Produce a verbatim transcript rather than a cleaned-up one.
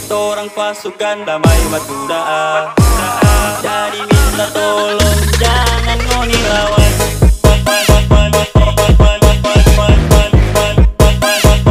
Torang pasukan damai Madura. Jadi minta tolong jangan ngoni lawan.